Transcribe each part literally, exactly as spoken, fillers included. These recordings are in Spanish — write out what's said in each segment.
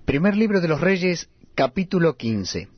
Primer libro de los Reyes, capítulo quince.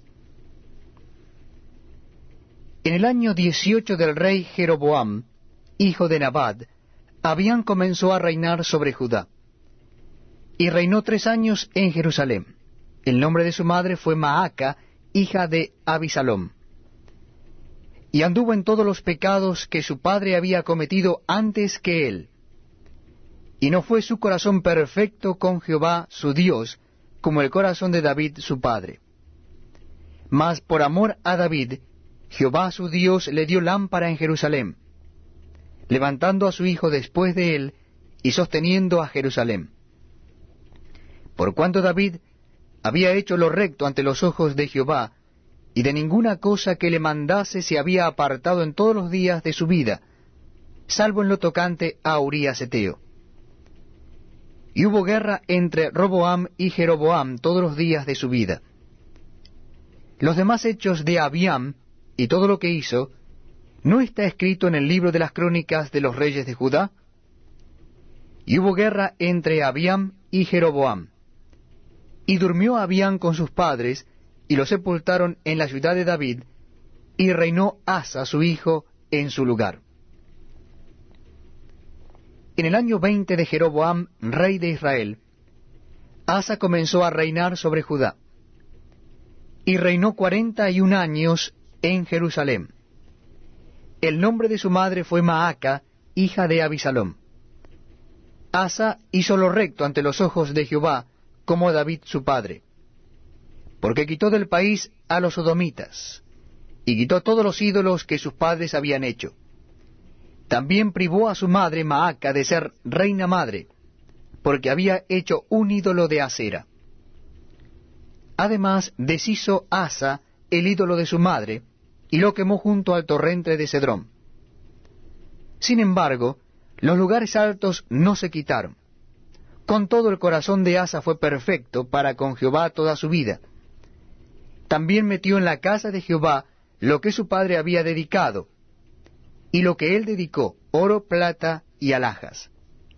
En el año dieciocho del rey Jeroboam, hijo de Nabat, Abián comenzó a reinar sobre Judá, y reinó tres años en Jerusalén. El nombre de su madre fue Maaca, hija de Abisalom. Y anduvo en todos los pecados que su padre había cometido antes que él. Y no fue su corazón perfecto con Jehová su Dios, como el corazón de David su padre. Mas por amor a David, Jehová su Dios le dio lámpara en Jerusalén, levantando a su hijo después de él y sosteniendo a Jerusalén. Por cuanto David había hecho lo recto ante los ojos de Jehová, y de ninguna cosa que le mandase se había apartado en todos los días de su vida, salvo en lo tocante a Urías Eteo. Y hubo guerra entre Roboam y Jeroboam todos los días de su vida. Los demás hechos de Abiam y todo lo que hizo, ¿no está escrito en el libro de las crónicas de los reyes de Judá? Y hubo guerra entre Abiam y Jeroboam. Y durmió Abiam con sus padres, y lo sepultaron en la ciudad de David, y reinó Asa su hijo en su lugar. En el año veinte de Jeroboam, rey de Israel, Asa comenzó a reinar sobre Judá, y reinó cuarenta y un años en Jerusalén. El nombre de su madre fue Maaca, hija de Abisalom. Asa hizo lo recto ante los ojos de Jehová, como David su padre, porque quitó del país a los sodomitas, y quitó todos los ídolos que sus padres habían hecho. También privó a su madre Maaca de ser reina madre, porque había hecho un ídolo de acera. Además deshizo Asa el ídolo de su madre, y lo quemó junto al torrente de Cedrón. Sin embargo, los lugares altos no se quitaron. Con todo, el corazón de Asa fue perfecto para con Jehová toda su vida. También metió en la casa de Jehová lo que su padre había dedicado, y lo que él dedicó, oro, plata y alhajas.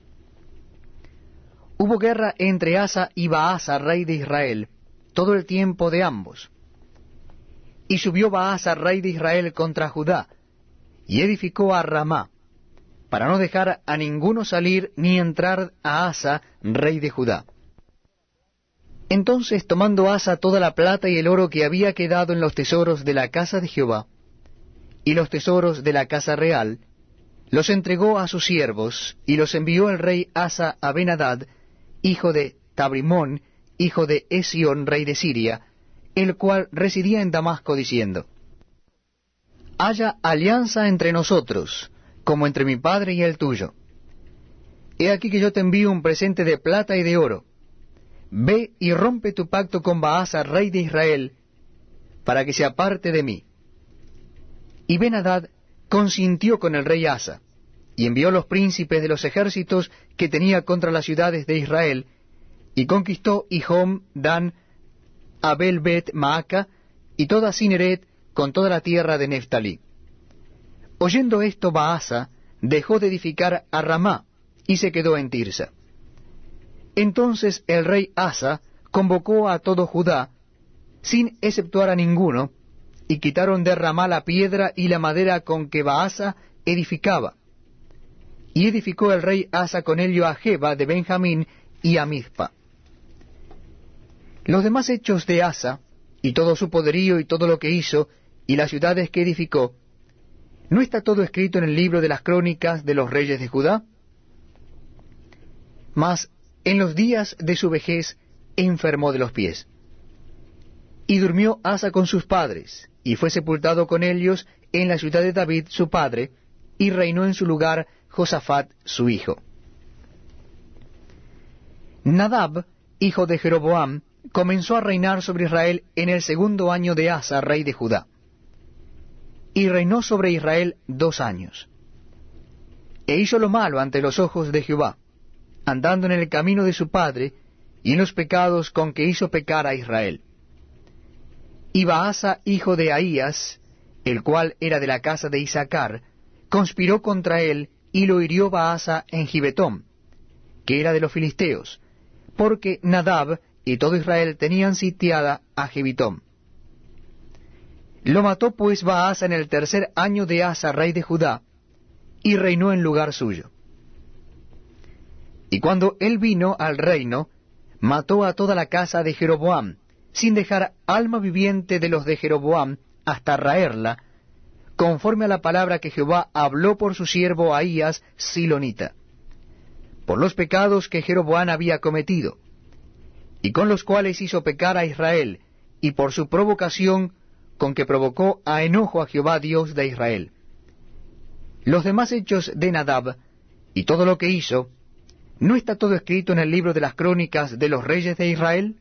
Hubo guerra entre Asa y Baasa, rey de Israel, todo el tiempo de ambos. Y subió Baasa, rey de Israel, contra Judá, y edificó a Ramá, para no dejar a ninguno salir ni entrar a Asa, rey de Judá. Entonces, tomando Asa toda la plata y el oro que había quedado en los tesoros de la casa de Jehová, y los tesoros de la casa real, los entregó a sus siervos, y los envió el rey Asa a Ben-Hadad, hijo de Tabrimón, hijo de Esión, rey de Siria, el cual residía en Damasco, diciendo: Haya alianza entre nosotros, como entre mi padre y el tuyo. He aquí que yo te envío un presente de plata y de oro. Ve y rompe tu pacto con Baasa, rey de Israel, para que se aparte de mí. Y Ben-Hadad consintió con el rey Asa, y envió los príncipes de los ejércitos que tenía contra las ciudades de Israel, y conquistó Hijom, Dan, Abel-Bet, Maaca, y toda Cineret, con toda la tierra de Neftalí. Oyendo esto, Baasa dejó de edificar a Ramá, y se quedó en Tirsa. Entonces el rey Asa convocó a todo Judá, sin exceptuar a ninguno, y quitaron de Ramá la piedra y la madera con que Baasa edificaba. Y edificó el rey Asa con ello a Geba de Benjamín y a Mizpa. Los demás hechos de Asa, y todo su poderío y todo lo que hizo, y las ciudades que edificó, ¿no está todo escrito en el libro de las crónicas de los reyes de Judá? Mas en los días de su vejez enfermó de los pies. Y durmió Asa con sus padres, y fue sepultado con ellos en la ciudad de David su padre, y reinó en su lugar Josafat su hijo. Nadab, hijo de Jeroboam, comenzó a reinar sobre Israel en el segundo año de Asa, rey de Judá. Y reinó sobre Israel dos años. E hizo lo malo ante los ojos de Jehová, andando en el camino de su padre, y en los pecados con que hizo pecar a Israel. Y Baasa, hijo de Ahías, el cual era de la casa de Isacar, conspiró contra él, y lo hirió Baasa en Gibetón, que era de los filisteos, porque Nadab y todo Israel tenían sitiada a Gibitón. Lo mató pues Baasa en el tercer año de Asa, rey de Judá, y reinó en lugar suyo. Y cuando él vino al reino, mató a toda la casa de Jeroboam, sin dejar alma viviente de los de Jeroboam, hasta raerla, conforme a la palabra que Jehová habló por su siervo Ahías Silonita, por los pecados que Jeroboam había cometido, y con los cuales hizo pecar a Israel, y por su provocación con que provocó a enojo a Jehová Dios de Israel. Los demás hechos de Nadab, y todo lo que hizo, ¿no está todo escrito en el libro de las crónicas de los reyes de Israel?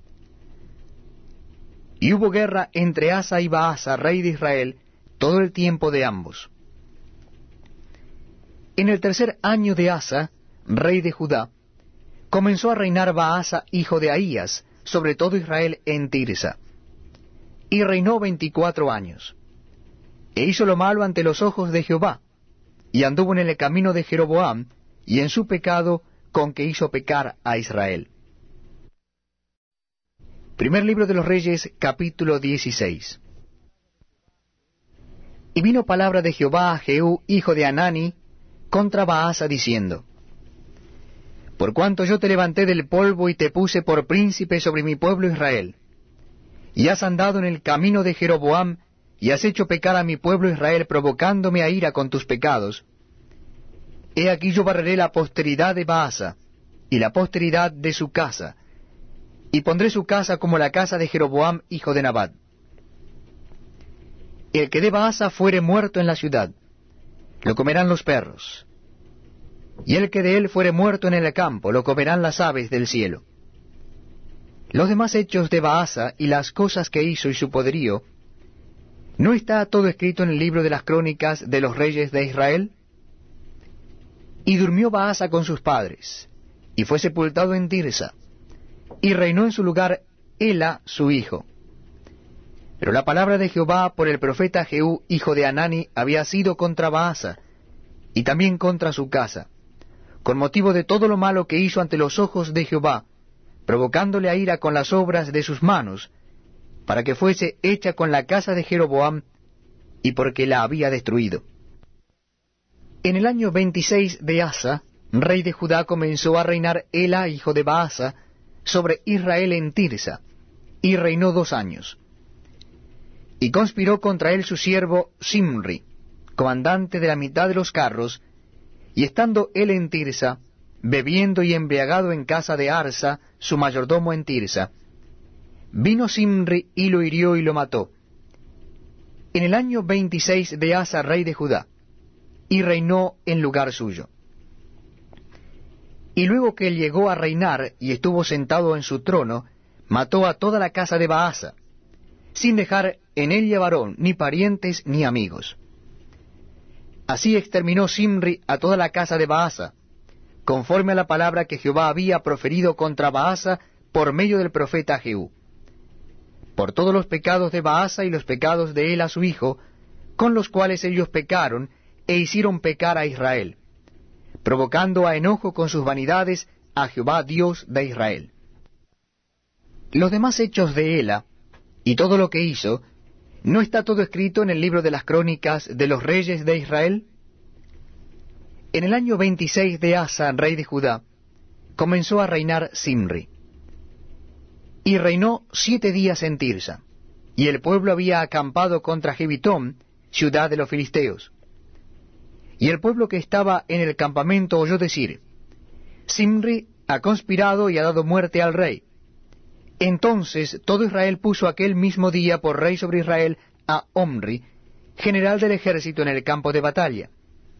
Y hubo guerra entre Asa y Baasa, rey de Israel, todo el tiempo de ambos. En el tercer año de Asa, rey de Judá, comenzó a reinar Baasa, hijo de Ahías, sobre todo Israel en Tirsa. Y reinó veinticuatro años. E hizo lo malo ante los ojos de Jehová, y anduvo en el camino de Jeroboam, y en su pecado con que hizo pecar a Israel. Primer libro de los Reyes, capítulo dieciséis. Y vino palabra de Jehová a Jehú, hijo de Hanani, contra Baasa, diciendo: Por cuanto yo te levanté del polvo y te puse por príncipe sobre mi pueblo Israel, y has andado en el camino de Jeroboam, y has hecho pecar a mi pueblo Israel, provocándome a ira con tus pecados, he aquí yo barreré la posteridad de Baasa, y la posteridad de su casa, y pondré su casa como la casa de Jeroboam, hijo de Nabat. El que de Baasa fuere muerto en la ciudad, lo comerán los perros, y el que de él fuere muerto en el campo, lo comerán las aves del cielo. Los demás hechos de Baasa, y las cosas que hizo y su poderío, ¿no está todo escrito en el libro de las crónicas de los reyes de Israel? Y durmió Baasa con sus padres, y fue sepultado en Tirsa, y reinó en su lugar Ela su hijo. Pero la palabra de Jehová por el profeta Jehú, hijo de Hanani, había sido contra Baasa, y también contra su casa, con motivo de todo lo malo que hizo ante los ojos de Jehová, provocándole a ira con las obras de sus manos, para que fuese hecha con la casa de Jeroboam, y porque la había destruido. En el año veintiséis de Asa, rey de Judá, comenzó a reinar Ela, hijo de Baasa, sobre Israel en Tirsa, y reinó dos años. Y conspiró contra él su siervo Simri, comandante de la mitad de los carros, y estando él en Tirsa, bebiendo y embriagado en casa de Arsa, su mayordomo en Tirsa, vino Simri y lo hirió y lo mató. En el año veintiséis de Asa, rey de Judá, y reinó en lugar suyo. Y luego que él llegó a reinar y estuvo sentado en su trono, mató a toda la casa de Baasa, sin dejar en ella varón, ni parientes, ni amigos. Así exterminó Simri a toda la casa de Baasa, conforme a la palabra que Jehová había proferido contra Baasa por medio del profeta Jehú, por todos los pecados de Baasa y los pecados de él a su hijo, con los cuales ellos pecaron e hicieron pecar a Israel, provocando a enojo con sus vanidades a Jehová Dios de Israel. Los demás hechos de Ela, y todo lo que hizo, ¿no está todo escrito en el libro de las crónicas de los reyes de Israel? En el año veintiséis de Asa, rey de Judá, comenzó a reinar Simri. Y reinó siete días en Tirsa, y el pueblo había acampado contra Gibitón, ciudad de los filisteos. Y el pueblo que estaba en el campamento oyó decir: Simri ha conspirado y ha dado muerte al rey. Entonces todo Israel puso aquel mismo día por rey sobre Israel a Omri, general del ejército en el campo de batalla.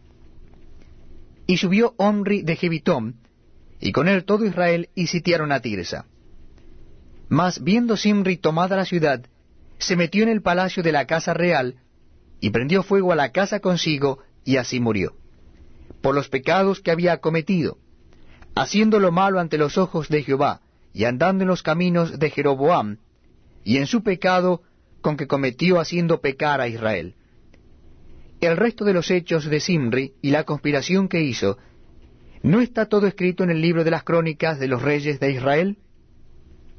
Y subió Omri de Gibitón, y con él todo Israel, y sitiaron a Tirsa. Mas viendo Simri tomada la ciudad, se metió en el palacio de la casa real, y prendió fuego a la casa consigo, y así murió, por los pecados que había cometido, haciendo lo malo ante los ojos de Jehová, y andando en los caminos de Jeroboam, y en su pecado con que cometió haciendo pecar a Israel. El resto de los hechos de Simri y la conspiración que hizo, ¿no está todo escrito en el libro de las crónicas de los reyes de Israel?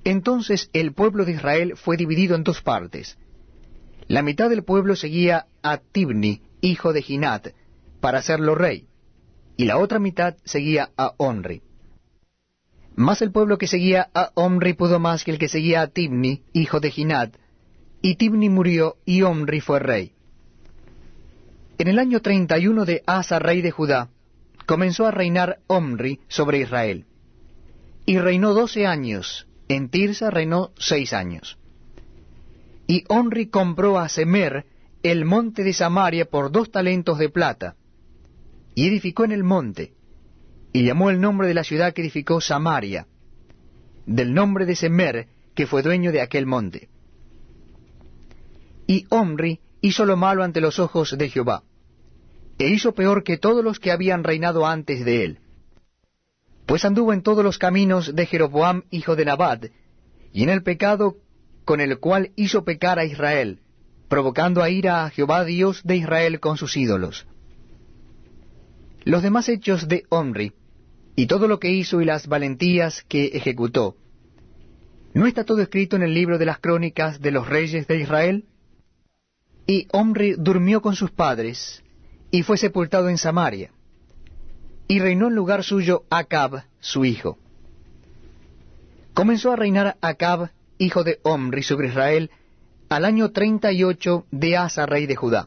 Entonces el pueblo de Israel fue dividido en dos partes. La mitad del pueblo seguía a Tibni, hijo de Ginat, para hacerlo rey, y la otra mitad seguía a Omri. Mas el pueblo que seguía a Omri pudo más que el que seguía a Tibni, hijo de Ginat, y Tibni murió, y Omri fue rey. En el año treinta y uno de Asa, rey de Judá, comenzó a reinar Omri sobre Israel, y reinó doce años. En Tirsa reinó seis años. Y Omri compró a Semer el monte de Samaria por dos talentos de plata, y edificó en el monte, y llamó el nombre de la ciudad que edificó Samaria, del nombre de Semer, que fue dueño de aquel monte. Y Omri hizo lo malo ante los ojos de Jehová, e hizo peor que todos los que habían reinado antes de él. Pues anduvo en todos los caminos de Jeroboam, hijo de Nabat, y en el pecado con el cual hizo pecar a Israel, provocando a ira a Jehová Dios de Israel con sus ídolos. Los demás hechos de Omri, y todo lo que hizo y las valentías que ejecutó, ¿no está todo escrito en el libro de las crónicas de los reyes de Israel? Y Omri durmió con sus padres, y fue sepultado en Samaria. Y reinó en lugar suyo Acab, su hijo. Comenzó a reinar Acab, hijo de Omri, sobre Israel, al año treinta y ocho de Asa, rey de Judá.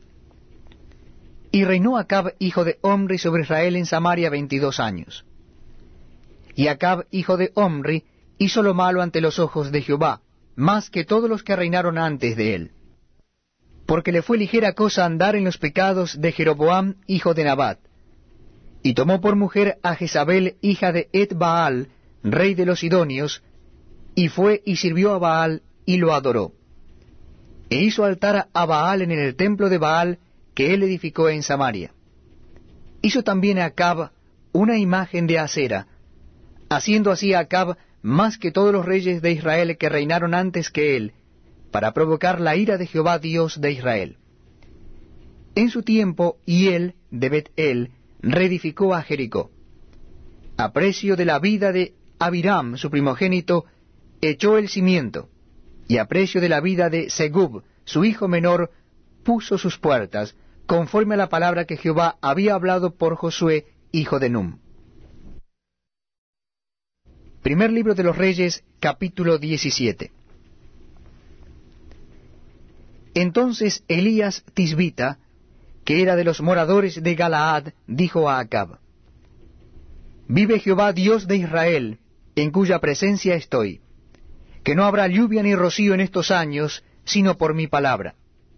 Y reinó Acab, hijo de Omri, sobre Israel en Samaria veintidós años. Y Acab, hijo de Omri, hizo lo malo ante los ojos de Jehová, más que todos los que reinaron antes de él. Porque le fue ligera cosa andar en los pecados de Jeroboam, hijo de Nabat. Y tomó por mujer a Jezabel, hija de Et-Baal, rey de los Sidonios, y fue y sirvió a Baal, y lo adoró. E hizo altar a Baal en el templo de Baal, que él edificó en Samaria. Hizo también a Acab una imagen de acera, haciendo así a Acab más que todos los reyes de Israel que reinaron antes que él, para provocar la ira de Jehová Dios de Israel. En su tiempo, Hiel de Bet-El reedificó a Jericó. A precio de la vida de Abiram, su primogénito, echó el cimiento, y a precio de la vida de Segub, su hijo menor, puso sus puertas, conforme a la palabra que Jehová había hablado por Josué, hijo de Num. Primer libro de los Reyes, capítulo diecisiete. Entonces Elías Tisbita, que era de los moradores de Galaad, dijo a Acab: Vive Jehová Dios de Israel, en cuya presencia estoy, que no habrá lluvia ni rocío en estos años, sino por mi palabra.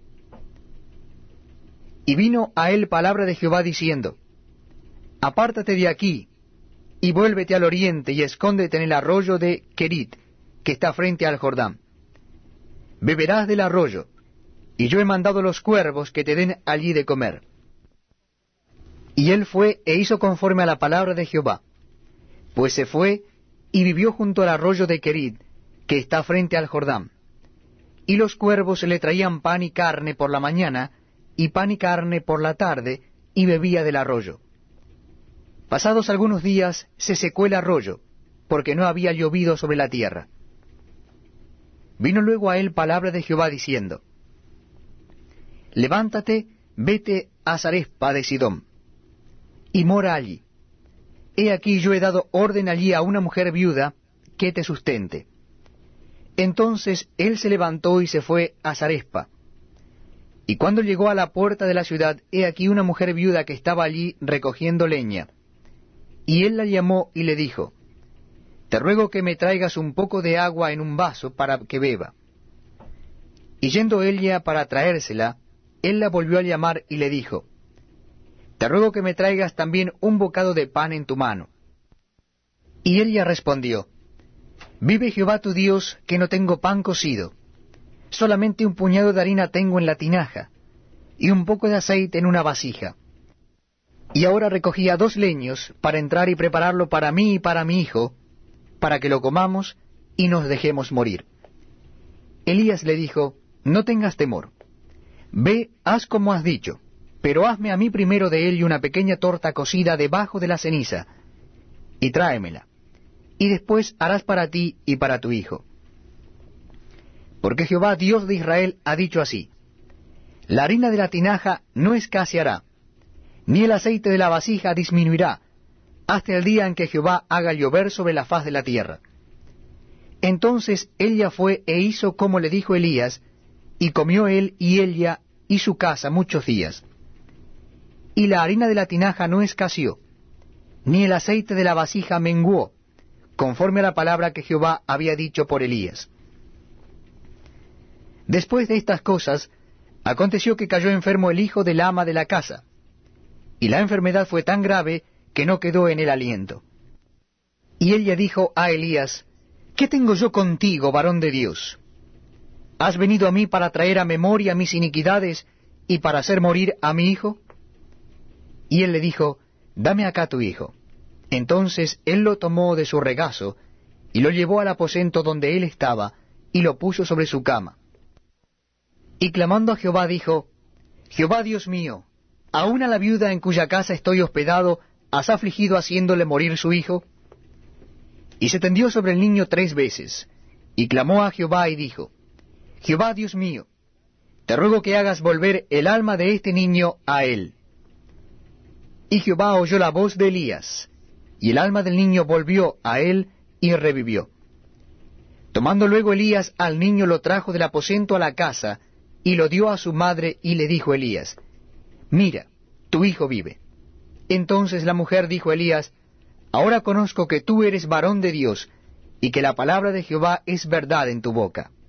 Y vino a él palabra de Jehová diciendo: Apártate de aquí, y vuélvete al oriente, y escóndete en el arroyo de Kerit, que está frente al Jordán. Beberás del arroyo, y yo he mandado los cuervos que te den allí de comer. Y él fue e hizo conforme a la palabra de Jehová, pues se fue y vivió junto al arroyo de Kerit, que está frente al Jordán. Y los cuervos le traían pan y carne por la mañana, y pan y carne por la tarde, y bebía del arroyo. Pasados algunos días se secó el arroyo, porque no había llovido sobre la tierra. Vino luego a él palabra de Jehová diciendo: Levántate, vete a Zarespa de Sidón, y mora allí. He aquí yo he dado orden allí a una mujer viuda que te sustente. Entonces él se levantó y se fue a Zarespa. Y cuando llegó a la puerta de la ciudad, he aquí una mujer viuda que estaba allí recogiendo leña. Y él la llamó y le dijo: Te ruego que me traigas un poco de agua en un vaso para que beba. Y yendo ella para traérsela, él la volvió a llamar y le dijo: Te ruego que me traigas también un bocado de pan en tu mano. Y ella respondió: Vive Jehová tu Dios, que no tengo pan cocido, solamente un puñado de harina tengo en la tinaja, y un poco de aceite en una vasija. Y ahora recogía dos leños para entrar y prepararlo para mí y para mi hijo, para que lo comamos y nos dejemos morir. Elías le dijo: No tengas temor. Ve, haz como has dicho, pero hazme a mí primero de él una pequeña torta cocida debajo de la ceniza, y tráemela, y después harás para ti y para tu hijo. Porque Jehová, Dios de Israel, ha dicho así: la harina de la tinaja no escaseará, ni el aceite de la vasija disminuirá, hasta el día en que Jehová haga llover sobre la faz de la tierra. Entonces ella fue e hizo como le dijo Elías, y comió él y ella y su casa muchos días. Y la harina de la tinaja no escaseó, ni el aceite de la vasija menguó, conforme a la palabra que Jehová había dicho por Elías. Después de estas cosas, aconteció que cayó enfermo el hijo del ama de la casa, y la enfermedad fue tan grave que no quedó en él aliento. Y ella dijo a Elías: ¿Qué tengo yo contigo, varón de Dios? ¿Has venido a mí para traer a memoria mis iniquidades y para hacer morir a mi hijo? Y él le dijo: Dame acá tu hijo. Entonces él lo tomó de su regazo, y lo llevó al aposento donde él estaba, y lo puso sobre su cama. Y clamando a Jehová dijo: Jehová Dios mío, ¿aún a la viuda en cuya casa estoy hospedado has afligido haciéndole morir su hijo? Y se tendió sobre el niño tres veces, y clamó a Jehová y dijo: Jehová Dios mío, te ruego que hagas volver el alma de este niño a él. Y Jehová oyó la voz de Elías, y el alma del niño volvió a él y revivió. Tomando luego Elías al niño lo trajo del aposento a la casa, y lo dio a su madre, y le dijo Elías: Mira, tu hijo vive. Entonces la mujer dijo a Elías: Ahora conozco que tú eres varón de Dios, y que la palabra de Jehová es verdad en tu boca.